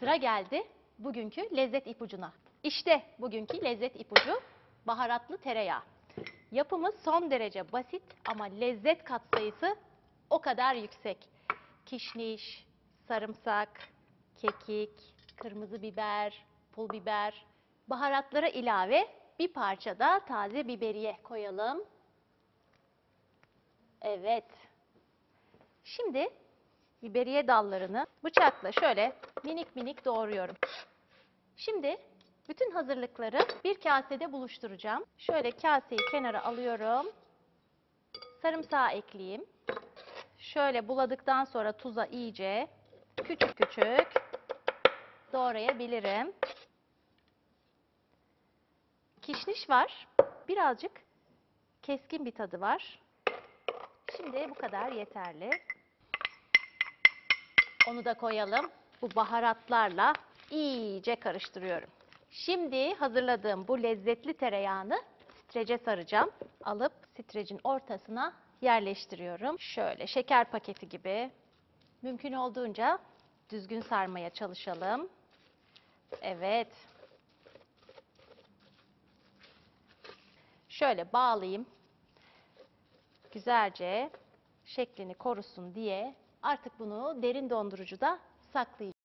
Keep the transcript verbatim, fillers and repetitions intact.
Sıra geldi bugünkü lezzet ipucuna. İşte bugünkü lezzet ipucu baharatlı tereyağı. Yapımı son derece basit ama lezzet katsayısı o kadar yüksek. Kişniş, sarımsak, kekik, kırmızı biber, pul biber, baharatlara ilave bir parça da taze biberiye koyalım. Evet. Şimdi biberiye dallarını bıçakla şöyle minik minik doğruyorum. Şimdi bütün hazırlıkları bir kasede buluşturacağım. Şöyle kaseyi kenara alıyorum. Sarımsağı ekleyeyim. Şöyle buladıktan sonra tuza iyice küçük küçük doğrayabilirim. Kişniş var. Birazcık keskin bir tadı var. Şimdi bu kadar yeterli. Onu da koyalım. Bu baharatlarla iyice karıştırıyorum. Şimdi hazırladığım bu lezzetli tereyağını strece saracağım. Alıp strecin ortasına yerleştiriyorum. Şöyle şeker paketi gibi. Mümkün olduğunca düzgün sarmaya çalışalım. Evet. Şöyle bağlayayım. Güzelce şeklini korusun diye artık bunu derin dondurucuda saklayacağım.